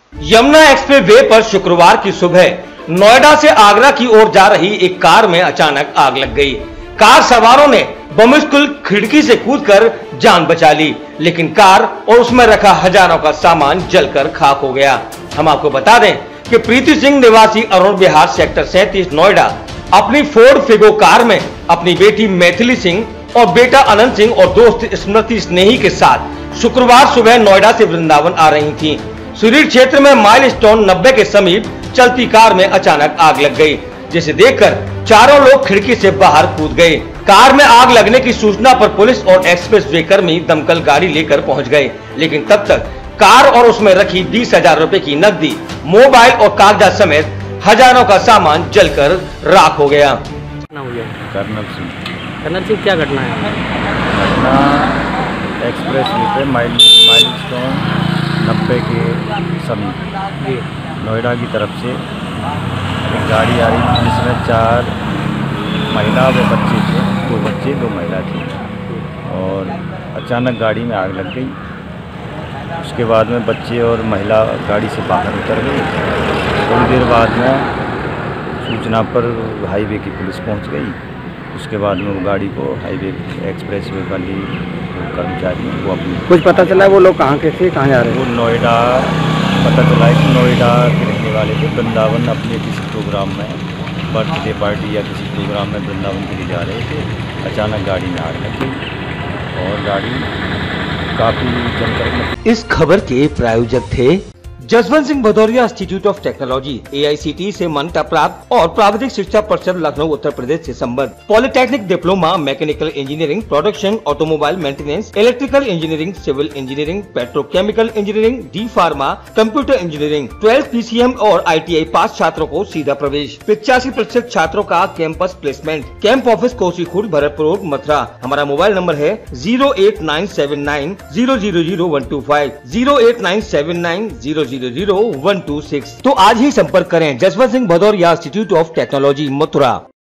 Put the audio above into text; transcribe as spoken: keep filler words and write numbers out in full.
Yamuna express way पर शुक्रवार की सुबह नोएडा से आगरा की ओर जा रही एक कार में अचानक आग लग गई। कार सवारों ने बमुश्किल खिड़की से कूदकर जान बचा ली, लेकिन कार और उसमें रखा हजारों का सामान जलकर खाक हो गया। हम आपको बता दें कि प्रीति सिंह निवासी अरुण विहार सेक्टर सैंतीस नोएडा अपनी फोर्ड फिगो कार में अपनी बेटी मैथिली सिंह और बेटा अनंत सिंह और दोस्त स्मृति स्नेही के साथ शुक्रवार सुबह नोएडा से वृंदावन आ रही थी। सुरीर क्षेत्र में माइलस्टोन नब्बे के समीप चलती कार में अचानक आग लग गई, जिसे देखकर चारों लोग खिड़की से बाहर कूद गए। कार में आग लगने की सूचना पर पुलिस और एक्सप्रेस वे कर्मी दमकल गाड़ी लेकर पहुंच गए, लेकिन तब तक कार और उसमें रखी बीस हजार रूपए की नकदी, मोबाइल और कागजात समेत हजारों का सामान जलकर राख हो गया। कर्नल सिंह कर्नल सिंह, क्या घटना है? घटना एक्सप्रेस वे पे माइल माइलस्टोन नब्बे के समीप नोएडा की तरफ से एक गाड़ी आ रही थी, जिसमें चार महिला व बच्चे थे, दो बच्चे दो महिला थी, और अचानक गाड़ी में आग लग गई। उसके बाद में बच्चे और महिला गाड़ी से बाहर उतर गए। थोड़ी देर बाद में सूचना पर हाईवे की पुलिस पहुंच गई। उसके बाद में वो गाड़ी को हाईवे एक्सप्रेस वे वाली कर्मचारी वो अपनी कुछ पता चला वो लोग कहाँ के थे, कहाँ जा रहे वो नोएडा पता चला है कि नोएडा के रहने वाले थे। वृंदावन अपने किसी प्रोग्राम में, बर्थडे पार्टी या किसी प्रोग्राम में वृंदावन के लिए जा रहे थे। अचानक गाड़ी में आग लग गई और गाड़ी काफी जमकर। इस खबर के प्रायोजक थे Jaswant Singh Bhadauria institute of technology, A I C T E से मान्यता प्राप्त और प्राविधिक शिक्षा परिषद लखनऊ उत्तर प्रदेश से संबद्ध। Polytechnic diploma, mechanical engineering, production, automobile maintenance, electrical engineering, civil engineering, petrochemical engineering, D pharma, computer engineering, twelfth P C M और आई टी आई पास छात्रों को सीधा प्रवेश। पिचासी प्रतिशत छात्रों का campus placement. Camp office Kosi Khurd, Bharatpur road, Mathura. हमारा मोबाइल नंबर है zero eight nine seven nine zero zero zero one two five zero eight nine seven nine zero zero zero one two six. तो आज ही संपर्क करें Jaswant Singh Bhadauria institute of technology, Mathura.